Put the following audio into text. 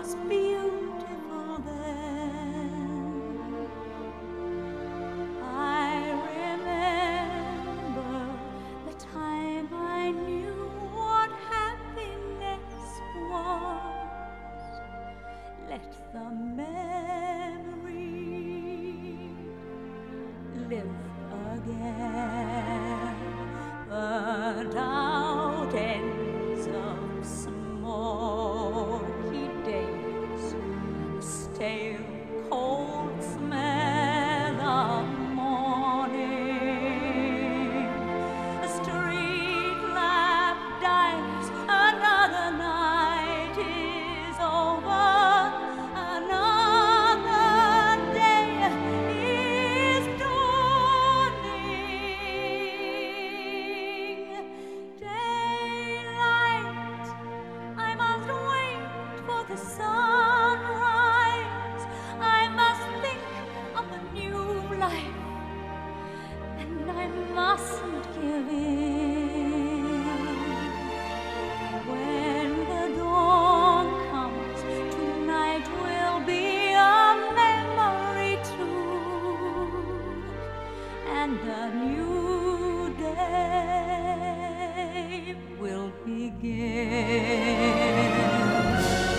was beautiful then. I remember the time I knew what happiness was. Let the memory live again. Burned out ends of smoky days, stale cold smell of morning. A street lamp dies, another night is over, another day is dawning. Daylight, I must wait for the sunrise. I must think of a new life, and I mustn't give in. When the dawn comes, tonight will be a memory too, and a new day will begin.